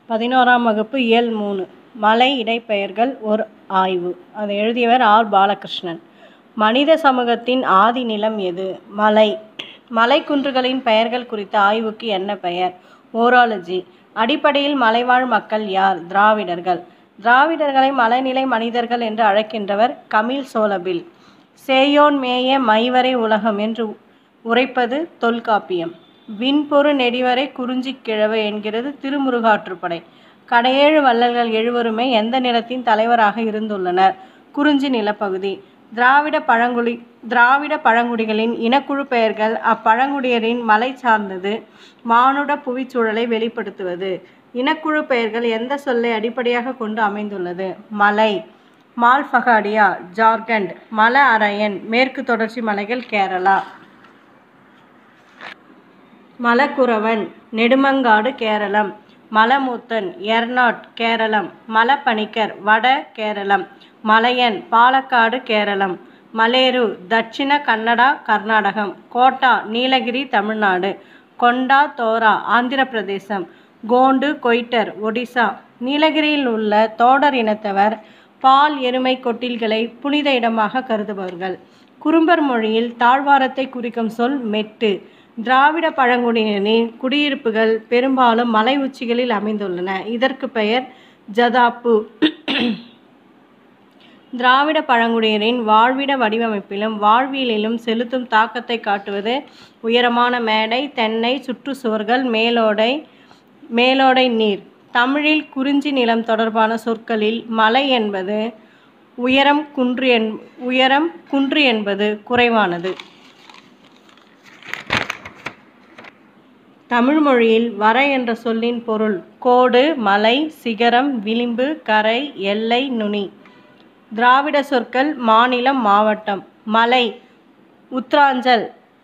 11ஆம் வகுப்பு இயல் 3 மலை இடைப்பெயர்கள் ஒரு ஆய்வு. அதை எழுதியவர் ஆர். பாலகிருஷ்ணன். மனித சமூகத்தின் ஆதி நிலம் எது? மலை. மலைக்குன்றுகளின் பெயர்கள் குறித்த ஆய்வுக்கு என்ன பெயர்? ஓராலஜி. அடிப்படையில் மலைவாழ் மக்கள் யார்? திராவிடர்கள். திராவிடர்களை மலைநிலை மனிதர்கள் என்று அழைக்கின்றவர் கமில் சோலபில். சேயோன் மேய மைவரை உலகம் என்று உரைப்பது தொல்காப்பியம். விண்பொரு நெடிவரை குறிஞ்சி கிழவு என்கிறது திருமுருகாற்றுப்படை. கடையேழு வள்ளல்கள் எழுவருமே எந்த நிலத்தின் தலைவராக இருந்துள்ளனர்? குறிஞ்சி நிலப்பகுதி. திராவிட பழங்குடிகளின் இனக்குழு பெயர்கள் அப்பழங்குடியரின் மலை சார்ந்தது மானுட புவிச்சூழலை வெளிப்படுத்துவது. இனக்குழு பெயர்கள் எந்த சொல்லை அடிப்படையாக கொண்டு அமைந்துள்ளது? மலை. மால்ஃபகாடியா ஜார்க்கண்ட். மல அரையன் மேற்கு தொடர்ச்சி மலைகள் கேரளா. மலக்குறவன் நெடுமங்காடு கேரளம். மலமூத்தன் எர்நாட் கேரளம். மலப்பணிக்கர் வட கேரளம். மலையன் பாலக்காடு கேரளம். மலேரு தட்சிண கன்னடா கர்நாடகம். கோட்டா நீலகிரி தமிழ்நாடு. கொண்டா தோரா ஆந்திர பிரதேசம். கோண்டு கொய்டர் ஒடிசா. நீலகிரியில் உள்ள தோடர் இனத்தவர் பால் எருமை கொட்டில்களை புனித இடமாக கருதுபவர்கள். குறும்பர் மொழியில் தாழ்வாரத்தை குறிக்கும் சொல் மெட்டு. திராவிட பழங்குடியினரின் குடியிருப்புகள் பெரும்பாலும் மலை உச்சிகளில் அமைந்துள்ளன. இதற்கு பெயர் ஜதாப்பு. திராவிட பழங்குடியினரின் வாழ்விட வடிவமைப்பிலும் வாழ்வியலிலும் செலுத்தும் தாக்கத்தை காட்டுவது உயரமான மேடை, தென்னை, சுற்றுச்சுவர்கள், மேலோடை நீர். தமிழில் குறிஞ்சி நிலம் தொடர்பான சொற்களில் மலை என்பது உயரம், குன்று என்பது குறைவானது. தமிழ் மொழியில் வர என்ற சொல்லின் பொருள் கோடு, மலை, சிகரம், விளிம்பு, கரை, எல்லை, நுனி. திராவிட சொற்கள் மாநிலம், மாவட்டம். மலை உத்தராஞ்சல்,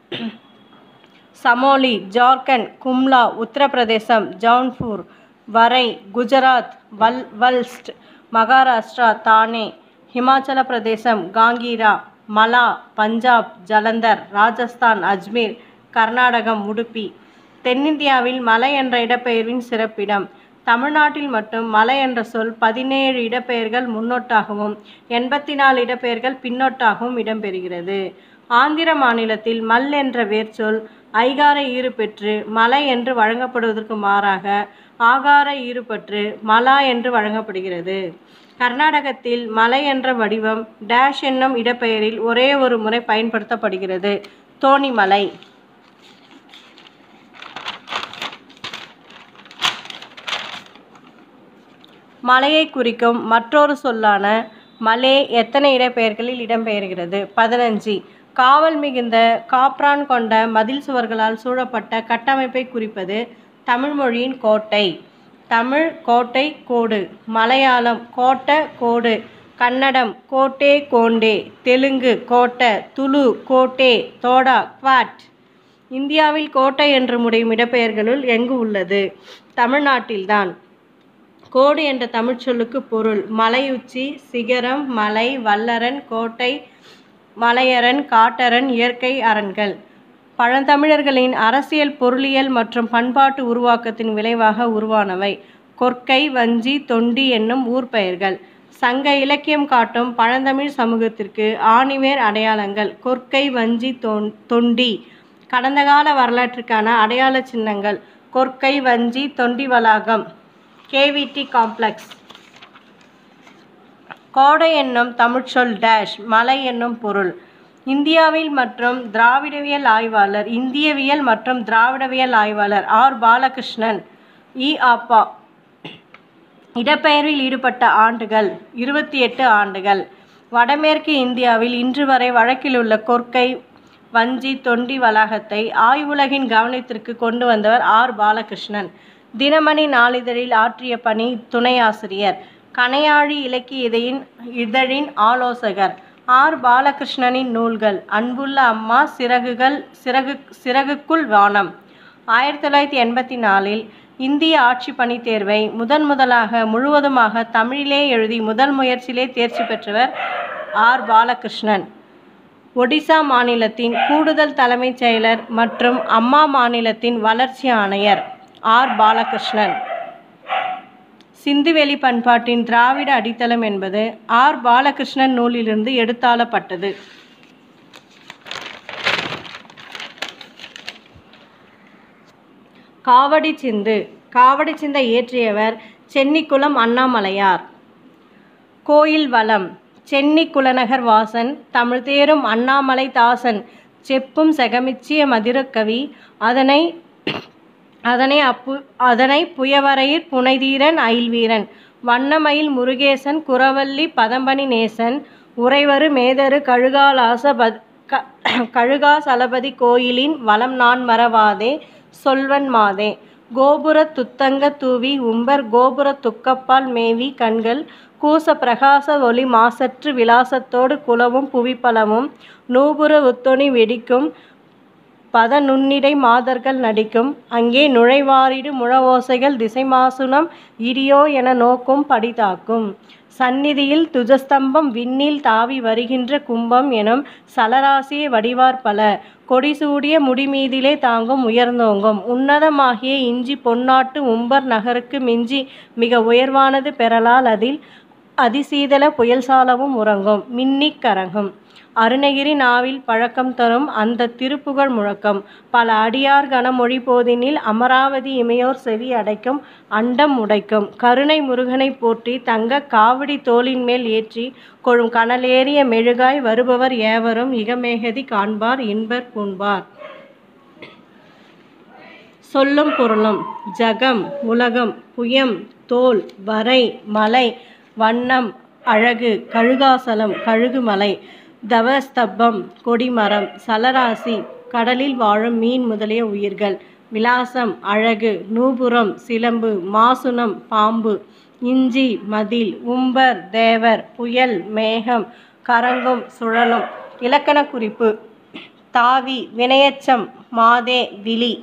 சமோலி ஜார்க்கண்ட், கும்லா உத்தரப்பிரதேசம், ஜவுன்பூர். வரை குஜராத், வல்ஸ்ட், மகாராஷ்டிரா, தானே. ஹிமாச்சல பிரதேசம், காங்கீரா. மலா பஞ்சாப், ஜலந்தர், ராஜஸ்தான், அஜ்மீர், கர்நாடகம், உடுப்பி. தென்னிந்தியாவில் மலை என்ற இடப்பெயர்வின் சிறப்பிடம். தமிழ்நாட்டில் மட்டும் மலை என்ற சொல் 17 இடப்பெயர்கள் முன்னொட்டாகவும் 84 இடப்பெயர்கள் பின்னொட்டாகவும் இடம்பெறுகிறது. ஆந்திர மாநிலத்தில் மல் என்ற வேர்ச்சொல் ஐகார ஈறு பெற்று மலை என்று வழங்கப்படுவதற்கு மாறாக ஆகார ஈறு பெற்று மலா என்று வழங்கப்படுகிறது. கர்நாடகத்தில் மலை என்ற வடிவம் டேஷ் என்னும் இடப்பெயரில் ஒரே ஒரு முறை பயன்படுத்தப்படுகிறது. தோணிமலை. மலையை குறிக்கும் மற்றொரு சொல்லான மலே எத்தனை இடப்பெயர்களில் இடம்பெயர்கிறது? 15. காவல் மிகுந்த காப்ரான் கொண்ட மதில் சுவர்களால் சூழப்பட்ட கட்டமைப்பை குறிப்பது தமிழ் மொழியின் கோட்டை. தமிழ் கோட்டை, கோடு. மலையாளம் கோட்ட, கோடு. கன்னடம் கோட்டே, கோண்டே. தெலுங்கு கோட்ட, துளு கோட்டே, தோடா, குவாட். இந்தியாவில் கோட்டை என்று முடியும் இடப்பெயர்களுள் எங்கு உள்ளது? தமிழ்நாட்டில்தான். கோடு என்ற தமிழ்ச்சொல்லுக்கு பொருள் மலையுச்சி, சிகரம், மலை, வல்லரன், கோட்டை, மலையரண், காட்டரண், இயற்கை அரண்கள். பழந்தமிழர்களின் அரசியல், பொருளியல் மற்றும் பண்பாட்டு உருவாக்கத்தின் விளைவாக உருவானவை கொற்கை, வஞ்சி, தொண்டி என்னும் ஊர் பெயர்கள். சங்க இலக்கியம் காட்டும் பழந்தமிழ் சமூகத்திற்கு ஆணிவேர் அடையாளங்கள் கொற்கை, வஞ்சி, தொண்டி. கடந்த கால வரலாற்றிற்கான அடையாள சின்னங்கள் கொற்கை, வஞ்சி, தொண்டி வளாகம், கேவிடி காம்ப்ளெக்ஸ். கோடை என்னும் தமிழ்ச்சொல் டேஷ் மலை என்னும் பொருள். இந்தியவியல் மற்றும் திராவிடவியல் ஆய்வாளர் ஆர். பாலகிருஷ்ணன் இ.ஆ.பா. இடப்பெயர்வில் ஈடுபட்ட ஆண்டுகள் 28 ஆண்டுகள். வடமேற்கு இந்தியாவில் இன்று வரை வழக்கிலுள்ள கொற்கை, வஞ்சி, தொண்டி வளாகத்தை ஆய்வுலகின் கவனத்திற்கு கொண்டு வந்தவர் ஆர். பாலகிருஷ்ணன். தினமணி நாளிதழில் ஆற்றிய பணி துணை ஆசிரியர். கணையாழி இலக்கிய இதழின் ஆலோசகர். ஆர். பாலகிருஷ்ணனின் நூல்கள் அன்புள்ள அம்மா, சிறகுக்குள் வானம். 1984 இந்திய ஆட்சி பணி தேர்வை முதலாக முழுவதுமாக தமிழிலே எழுதி முதல் முயற்சியிலே தேர்ச்சி பெற்றவர் ஆர். பாலகிருஷ்ணன். ஒடிசா மாநிலத்தின் கூடுதல் தலைமைச் செயலர் மற்றும் அம்மா மாநிலத்தின் வளர்ச்சி ஆணையர் ஆர். பாலகிருஷ்ணன். சிந்துவெளி பண்பாட்டின் திராவிட அடித்தளம் என்பது ஆர். பாலகிருஷ்ணன் நூலிலிருந்து எடுத்தாளப்பட்டது. காவடி சிந்து. காவடி சிந்தை இயற்றியவர் சென்னிக்குளம் அண்ணாமலையார். கோயில் வளம். சென்னி குலநகர் வாசன் தமிழ்தேரும் அண்ணாமலை தாசன் செப்பும் செகமிச்சிய மதுரக்கவி அதனை புயவரையிற் புனைதீரன் அயில்வீரன் வண்ணமயில் முருகேசன் குரவள்ளி பதம்பனி நேசன் உறைவரு மேதரு கழுகாசலபதி கோயிலின் வளம் நான் மறவாதே சொல்வன் மாதே கோபுரத் துத்தங்க தூவி உம்பர் கோபுரத் துக்கப்பால் மேவி கண்கள் கூச பிரகாச ஒளி மாசற்று விலாசத்தோடு குலவும் புவிப்பலமும் நூபுர உத்தொனி வெடிக்கும் பத நுண்ணிடை மாதர்கள் நடிக்கும் அங்கே நுழைவாரிடு முழவோசைகள் திசைமாசுனம் இடியோ என நோக்கும் படிதாக்கும் சந்நிதியில் துஜஸ்தம்பம் விண்ணில் தாவி வருகின்ற கும்பம் எனும் சலராசியை வடிவார்பல கொடிசூடிய முடிமீதிலே தாங்கும் உயர்ந்தோங்கும் உன்னதமாகிய இஞ்சி பொன்னாட்டு உம்பர் நகருக்கு மிஞ்சி மிக உயர்வானது பெறலால் அதில் அதிசீதள புயல் சாலவும் உறங்கும் மின்னிக் கரங்கும் அருணகிரி நாவில் பழக்கம் தரும் அந்த திருப்புகழ் முழக்கம் பல அடியார் கனமொழி போதினில் அமராவதி இமையோர் செவி அடைக்கும் அண்டம் உடைக்கும் கருணை முருகனை போற்றி தங்க காவடி தோளின் மேல் ஏற்றி கொழும் கனலேறிய மெழுகாய் வருபவர் ஏவரும் இகமேகதி காண்பார் இன்பர் பூண்பார். சொல்லும் பொருளும். ஜகம் உலகம் புயம் தோல் வரை மலை வண்ணம் அழகு கழுகாசலம் கழுகுமலை தவஸ்தம்பம் கொடிமரம் சலராசி கடலில் வாழும் மீன் முதலிய உயிர்கள் விலாசம் அழகு நூபுரம் சிலம்பு மாசுனம் பாம்பு இஞ்சி மதில் உம்பர் தேவர் புயல் மேகம் கரங்கும் சுழலும். இலக்கண குறிப்பு. தாவி வினையச்சம் மாதே விழி.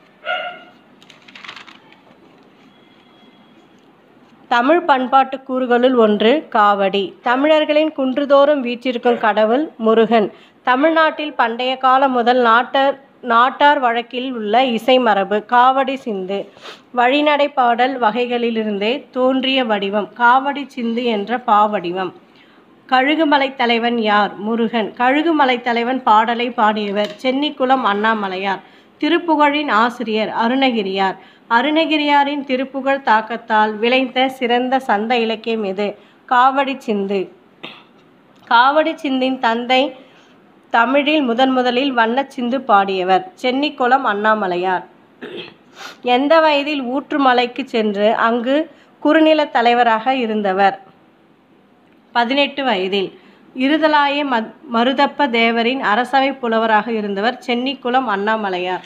தமிழ் பண்பாட்டு கூறுகளுள் ஒன்று காவடி. தமிழர்களின் குன்றுதோறும் வீற்றிருக்கும் கடவுள் முருகன். தமிழ்நாட்டில் பண்டைய காலம் முதல் நாட்டார் வழக்கில் உள்ள இசை மரபு. காவடி சிந்து வழிநடை பாடல் வகைகளிலிருந்தே தோன்றிய வடிவம் காவடி சிந்து என்ற பாவடிவம். கழுகுமலை தலைவன் யார்? முருகன். கழுகுமலை தலைவன் பாடலை பாடியவர் சென்னிக்குளம் அண்ணாமலையார். திருப்புகழின் ஆசிரியர் அருணகிரியார். அருணகிரியாரின் திருப்புகழ் தாக்கத்தால் விளைந்த சிறந்த சந்த இலக்கியம் எது? காவடி சிந்து. காவடி சிந்தின் தந்தை தமிழில் முதலில் வண்ணச்சிந்து பாடியவர் சென்னிக்குளம் அண்ணாமலையார். எந்த வயதில் ஊற்றுமலைக்கு சென்று அங்கு குறுநில தலைவராக இருந்தவர்? 18 வயதில். இருதலாய மருதப்ப தேவரின் அரசவை புலவராக இருந்தவர் சென்னிக்குளம் அண்ணாமலையார்.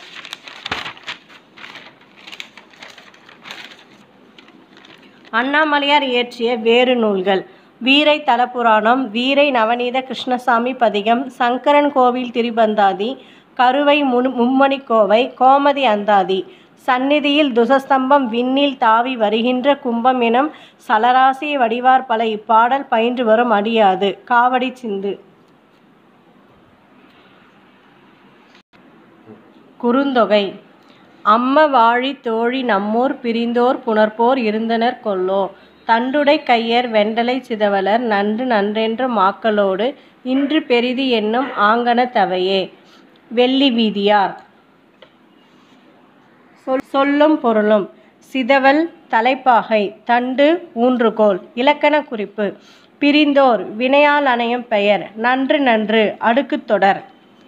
அண்ணாமலையார் இயற்றிய வேறு நூல்கள். வீரை தலபுராணம் வீரை நவநீத கிருஷ்ணசாமி பதிகம் சங்கரன் கோவில் திரிபந்தாதி கருவை மும்மணிக்கோவை கோமதி அந்தாதி. சந்நிதியில் துசஸ்தம்பம் விண்ணில் தாவி வருகின்ற கும்பம் எனும் சலராசியை வடிவார் பல இப்பாடல் பயின்று வரும் அடியாது. காவடி சிந்து. குறுந்தொகை. அம்ம வாழி தோழி நம்மூர் பிரிந்தோர் புணர்ப்போர் இருந்தனர் கொல்லோ தண்டுடை கையர் வெண்டலை சிதவலர் நன்று நன்றென்ற மாக்களோடு இன்று பெரிது என்னும் ஆங்கன தவையே. வெள்ளி வீதியார். சொல்லும் பொருளும். சிதவல் தலைப்பாகை தண்டு ஊன்றுகோல். இலக்கண குறிப்பு. பிரிந்தோர் வினையால் அணையும் பெயர். நன்று நன்று அடுக்குத் தொடர்.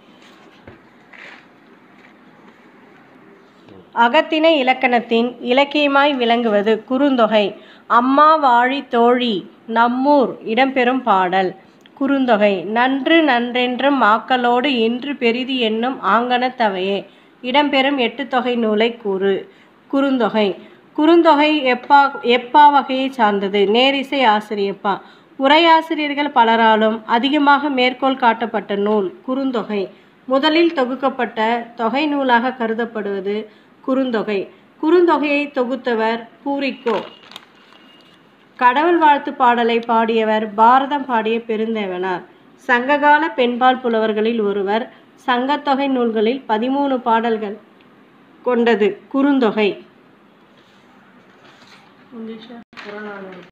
அகத்திணை இலக்கணத்தின் இலக்கியமாய் விளங்குவது குறுந்தொகை. அம்மா வாழி தோழி நம்மூர் இடம்பெறும் பாடல். குறுந்தொகை. நன்று நன்றென்ற மாக்களோடு இன்று பெரிது என்னும் ஆங்கன தவையே இடம்பெறும் 8 தொகை நூலை கூறு. குறுந்தொகை. குறுந்தொகை எப்பா வகையை சார்ந்தது? நேரிசை ஆசிரியப்பா. உரையாசிரியர்கள் பலராலும் அதிகமாக மேற்கோள் காட்டப்பட்ட நூல் குறுந்தொகை. முதலில் தொகுக்கப்பட்ட தொகை நூலாக கருதப்படுவது குறுந்தொகை. குறுந்தொகையை தொகுத்தவர் பூரிக்கோ. கடவுள் வாழ்த்து பாடலை பாடியவர் பாரதம் பாடிய பெருந்தேவனார். சங்ககால பெண்பால் புலவர்களில் ஒருவர். சங்கத்தொகை நூல்களில் 13 பாடல்கள் கொண்டது குறுந்தொகை. புறநானூறு.